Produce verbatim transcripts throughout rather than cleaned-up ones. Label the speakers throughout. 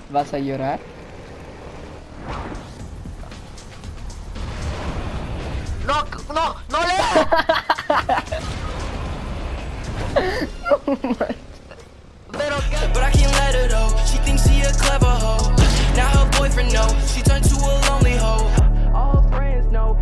Speaker 1: ¿Vas a llorar?
Speaker 2: No, no, no le. Pero qué.
Speaker 3: But I can't let her though. She thinks she a clever hoe. Now her boyfriend know she turned to a lonely hoe. All her friends know.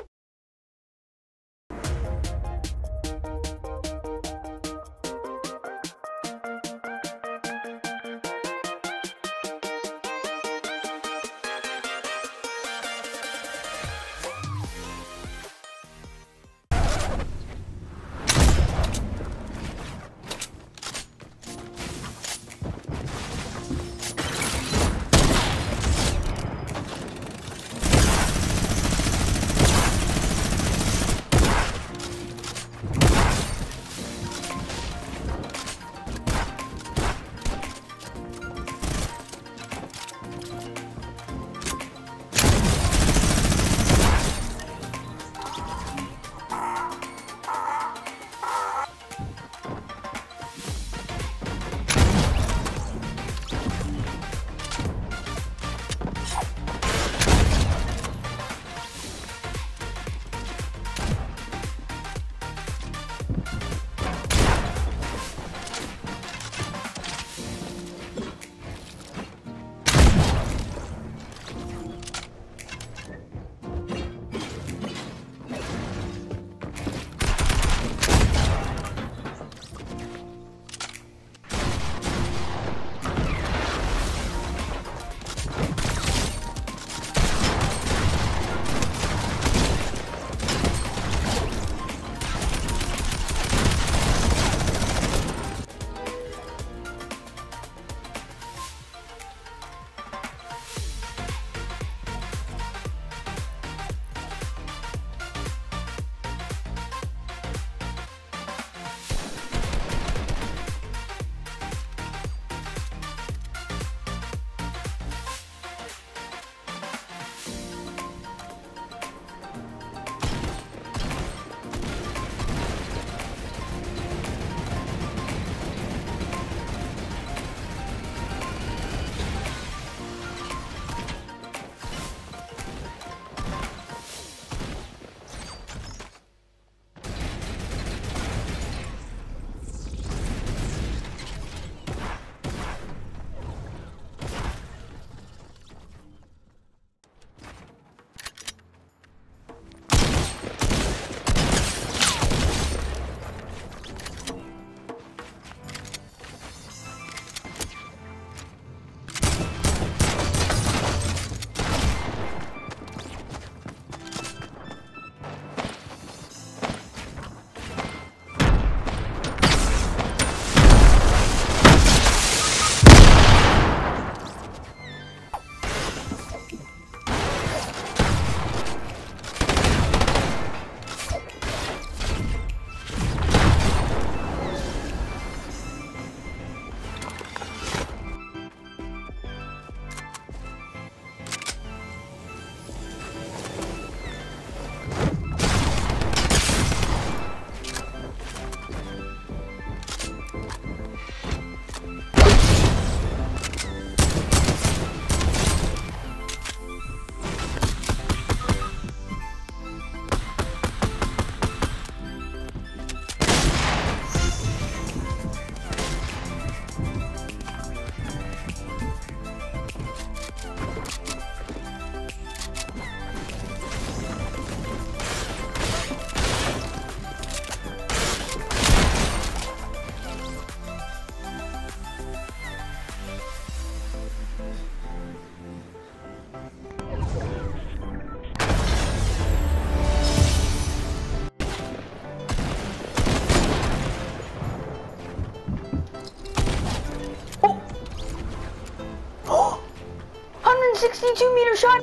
Speaker 1: sixty-two meter shot.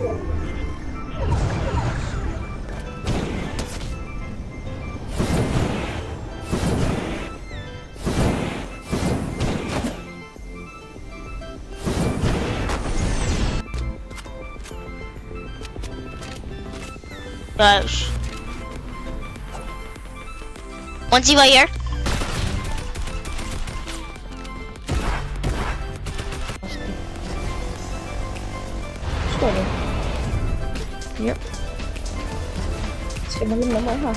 Speaker 4: Gosh. Once you go here.
Speaker 1: Yep. Semalim naman ha.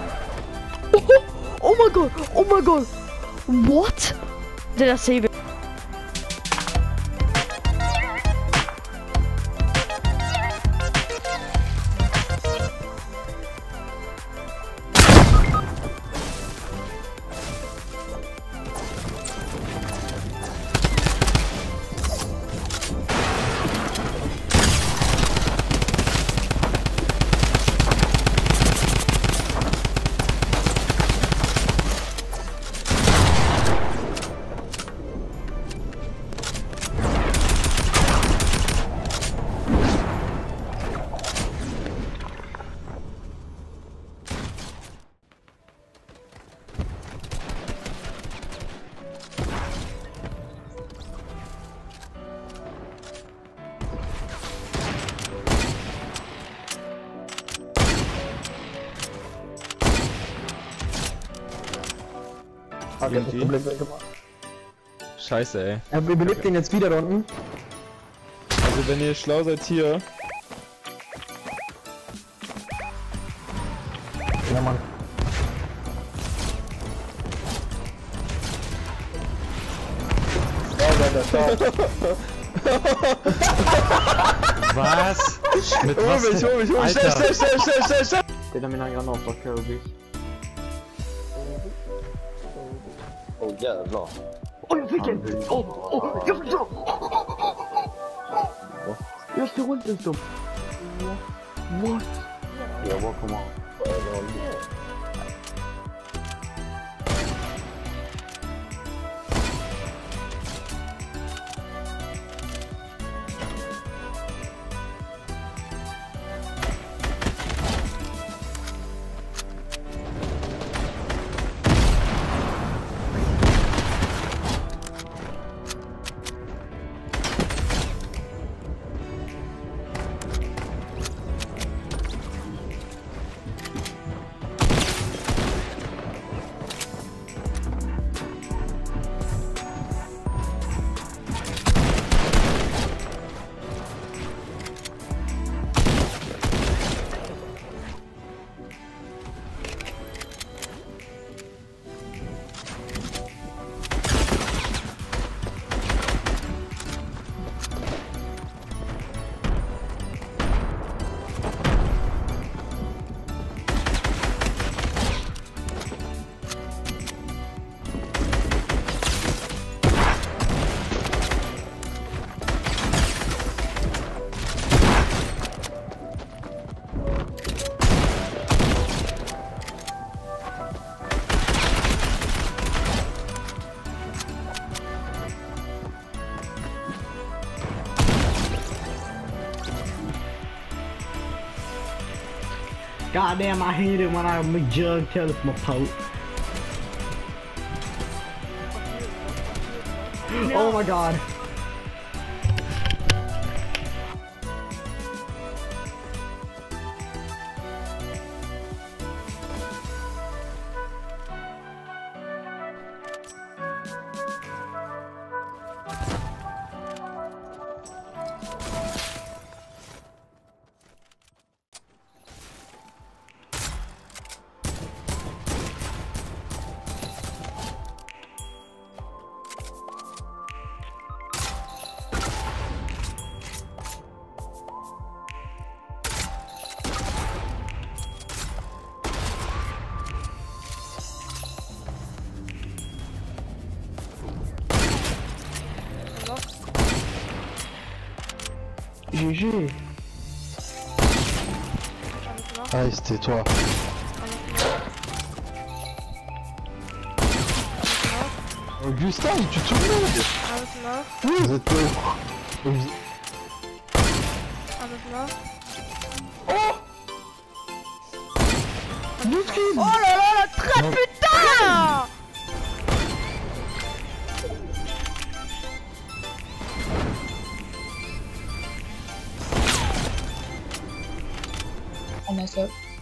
Speaker 5: Oh my god! Oh my god! What? Did I save it?
Speaker 6: Scheiße, ey.
Speaker 7: Er belebt den jetzt wieder da unten.
Speaker 6: Also wenn ihr schlau seid hier.
Speaker 7: Ja, Mann.
Speaker 8: Was? Mit
Speaker 6: Hol
Speaker 8: was
Speaker 6: mich,
Speaker 8: denn?
Speaker 6: hol mich, hol mich, schnell, schnell, schnell, schnell, schnell, schnell!
Speaker 9: Tem na mina não, porque eu vi. Oh yeah, no.
Speaker 5: Oh, jag fick en! Oh, oh, jag fick en! Jag stod inte en stund. What?
Speaker 9: Jag var komma.
Speaker 10: Goddamn, I hate it when I McJug tell us my pope. Oh my god.
Speaker 7: G G. Allez, c'était toi. Augustin, il tue tout le monde. Oui, vous êtes pauvres.
Speaker 1: Avec là.
Speaker 5: Oh Oh là là, la trappe,
Speaker 7: Non.
Speaker 5: putain.
Speaker 8: On a ça.